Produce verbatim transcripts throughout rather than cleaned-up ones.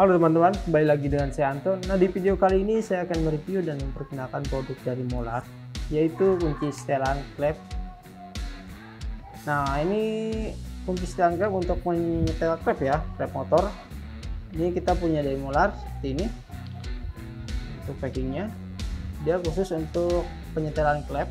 Halo teman-teman, kembali lagi dengan saya Anton. Nah, di video kali ini saya akan mereview dan memperkenalkan produk dari Molar, yaitu kunci setelan klep. Nah, ini kunci setelan klep untuk menyetel klep ya, klep motor. Ini kita punya dari Molar seperti ini. Untuk packingnya, dia khusus untuk penyetelan klep.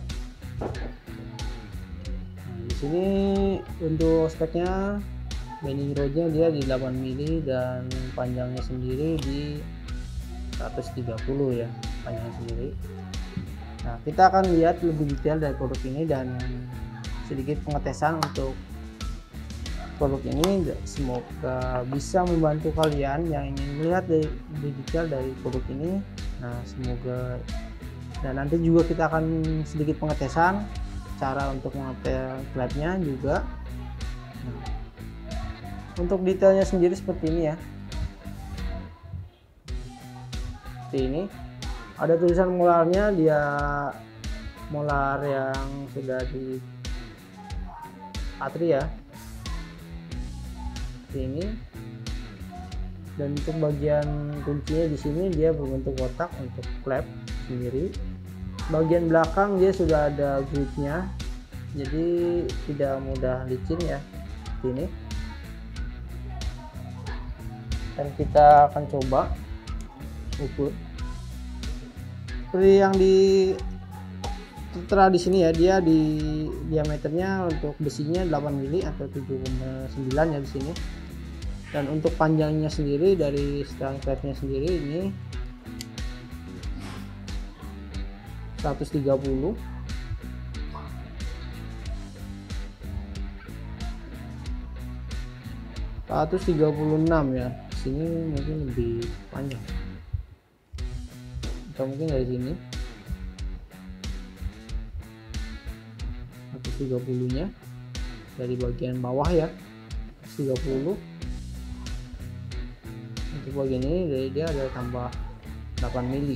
Nah, di sini untuk speknya, bending rodnya dia di delapan mili dan panjangnya sendiri di seratus tiga puluh ya, panjangnya sendiri. Nah, kita akan lihat lebih detail dari produk ini dan sedikit pengetesan untuk produk ini. Semoga bisa membantu kalian yang ingin melihat lebih detail dari produk ini. Nah, semoga, dan nanti juga kita akan sedikit pengetesan cara untuk mengetel klepnya juga. Nah, untuk detailnya sendiri seperti ini ya, seperti ini ada tulisan molarnya, dia molar yang sudah di patri ya, seperti ini. Dan untuk bagian kuncinya di sini dia berbentuk kotak untuk klep sendiri. Bagian belakang dia sudah ada gripnya, jadi tidak mudah licin ya, seperti ini. Dan kita akan coba ukur seperti yang di tertera di sini ya. Dia di diameternya untuk besinya delapan mili atau tujuh koma sembilan ya di sini. Dan untuk panjangnya sendiri dari setelan klepnya sendiri ini seratus tiga puluh. seratus tiga puluh enam ya. Sini mungkin lebih panjang, atau mungkin dari sini seratus tiga puluh nya dari bagian bawah ya, seratus tiga puluh. Untuk bagian ini dari dia ada tambah delapan mili.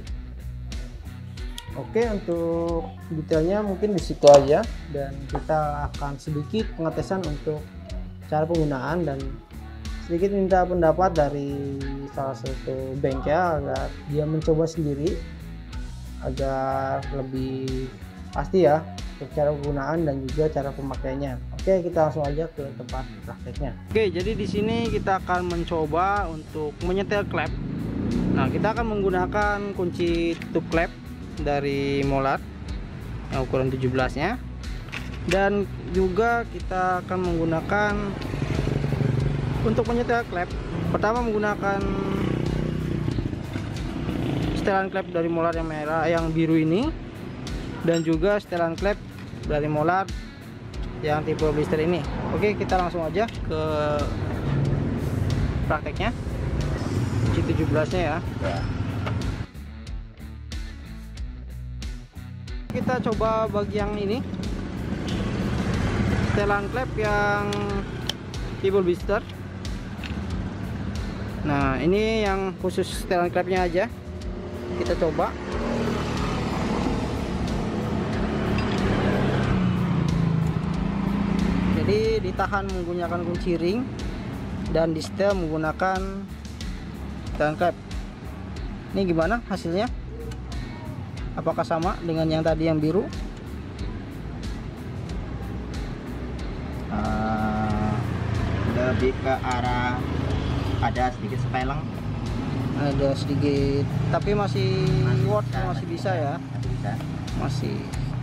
Oke, untuk detailnya mungkin di situ aja, dan kita akan sedikit pengetesan untuk cara penggunaan dan sedikit minta pendapat dari salah satu bengkel agar dia mencoba sendiri agar lebih pasti ya untuk cara penggunaan dan juga cara pemakaiannya. Oke, kita langsung aja ke tempat prakteknya. Oke, jadi di sini kita akan mencoba untuk menyetel klep. Nah, kita akan menggunakan kunci tutup klep dari Molar yang ukuran tujuh belas nya, dan juga kita akan menggunakan untuk menyetel klep. Pertama menggunakan setelan klep dari Molar yang merah, yang biru ini, dan juga setelan klep dari Molar yang tipe blister ini. Oke, kita langsung aja ke prakteknya, kunci tujuh belas nya ya. Ya. Kita coba bagi yang ini, setelan klep yang tipe blister. Nah, ini yang khusus setelan klepnya aja, kita coba. Jadi ditahan menggunakan kunci ring dan di setel menggunakan setelan klep. Ini gimana hasilnya? Apakah sama dengan yang tadi yang biru? Uh, lebih ke arah ada sedikit sepeleng, ada sedikit, tapi masih, masih worth, bisa, masih bisa ya, masih bisa, masih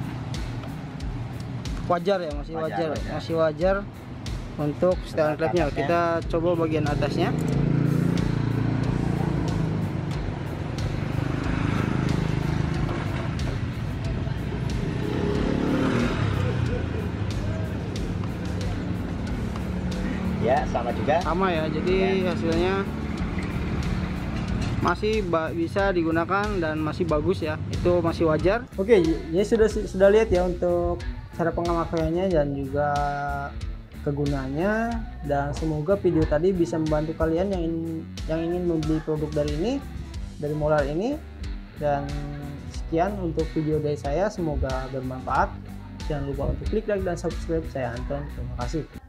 wajar ya, masih wajar, wajar, wajar. masih wajar untuk setelan klepnya. Kita coba bagian atasnya. Ya, sama juga. Sama ya, jadi ya, hasilnya masih bisa digunakan dan masih bagus ya, itu masih wajar. Oke, ya sudah sudah lihat ya untuk cara pemakaiannya dan juga kegunaannya, dan semoga video tadi bisa membantu kalian yang ingin, yang ingin membeli produk dari ini, dari Molar ini. Dan sekian untuk video dari saya, semoga bermanfaat. Jangan lupa untuk klik like dan subscribe. Saya Anton, terima kasih.